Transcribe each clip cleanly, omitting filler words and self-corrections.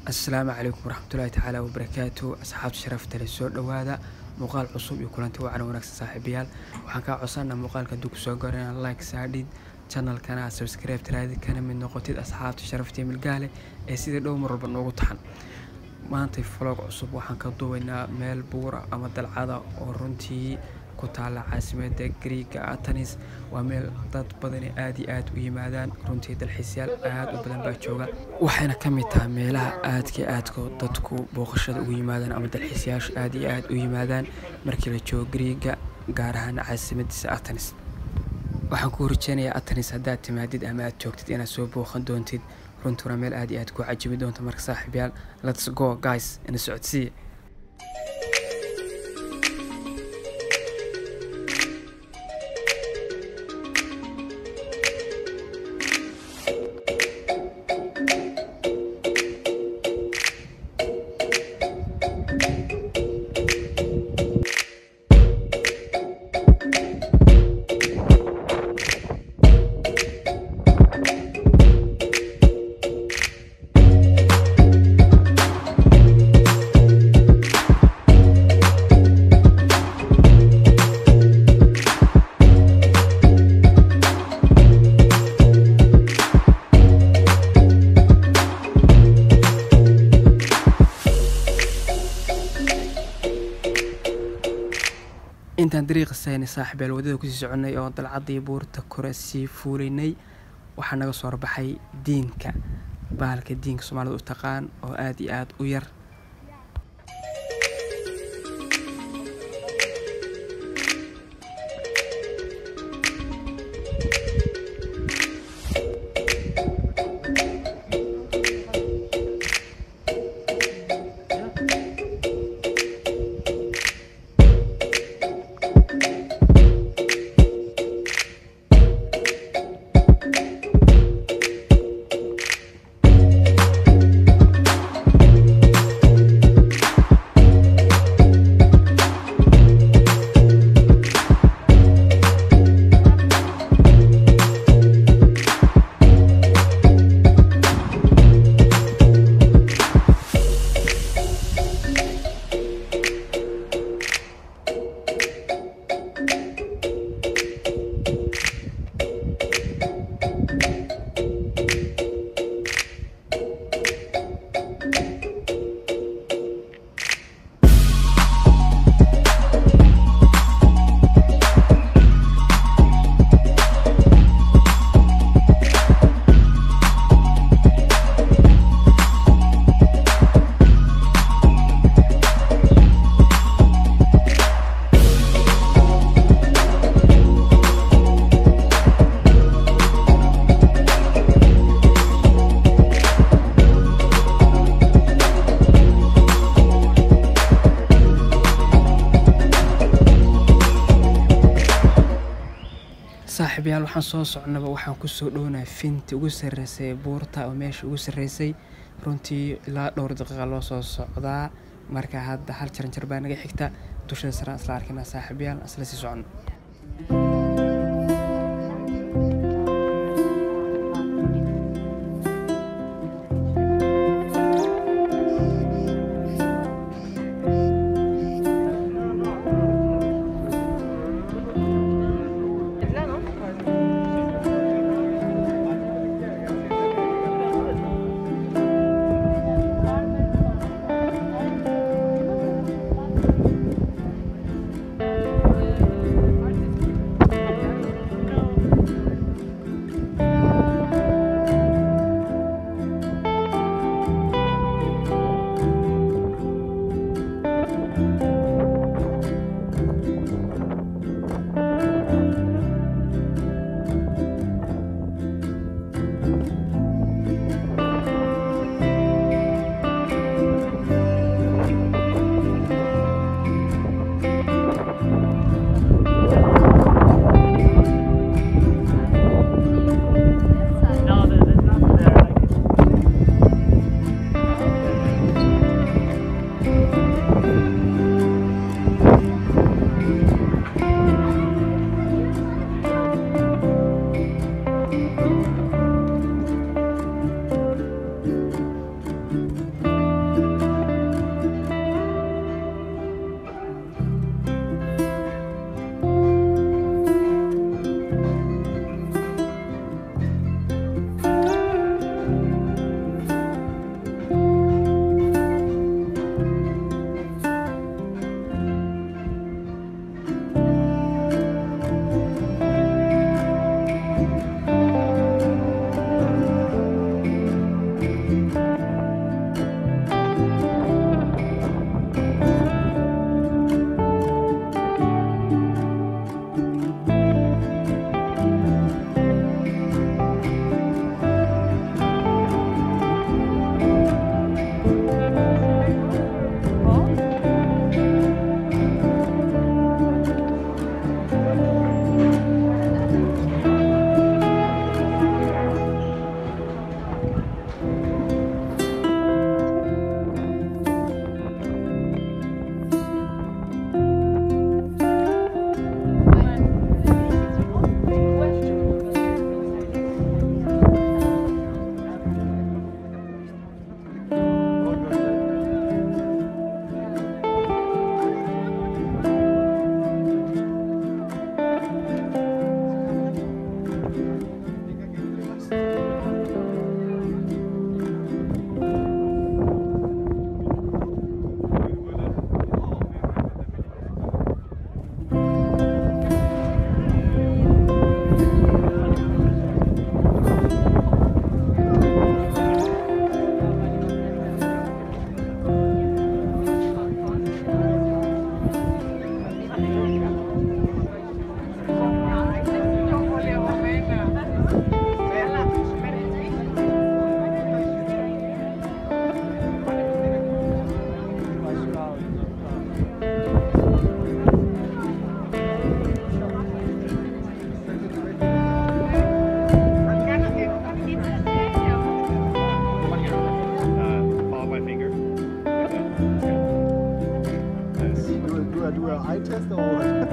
السلام عليكم ورحمة الله تعالى وبركاته. أصحاب شرفت للسود وهذا مقال عصوب يكون أنت وعنا ونكس صاحبيال وحكا عصانا مقال كدوك سوغرين لايك ساعدين channel كان سبسكرايب ترادي كان من نقطة أصحاب شرفتي من القالة سيدي دوم ربنا نوقطحن ما أنت فلوق عصوب وحكا دوينا ميل بورا أما العادة ورنتي كتالا عاصمة غريغا أثينز وميل dad badani aad u yimaadaan runtii dalxiisyaal aad u badan baa jooga waxayna ka mid tahay meelaha aadka dadku booqashada ugu yimaadaan ama dalxiisyaashu aad u yimaadaan markii la joogo Greega gaar ahaan caasimadiisa Athens waxaan ku rajeynayaa Athens haddaad timaadid ama aad joogtid inaad soo booqan doontid runtii meel aad ku cajibi doonto marka saaxiibayaal let's go guys in socodsiye intaan dariiqa saynay saaxiibal wadada ku sii soconay oo dalcadii buurta Qurux fuulinay waxa naga soo baxay diinka baalka diinka Soomaalidu u taqaan oo aad u yar saaxiibayaal waxaan soo socnaba waxaan ku soo dhownaa finti ugu sareysay buurta oo meesha ugu sareysay runtii ilaa dhowr daqiiqo loo soo socdaa marka hadda hal jaranjar baa naga xigta dushada sare isla arkina saaxiibayaal isla sii socon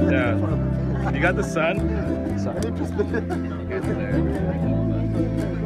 Yeah. You got the sun? So,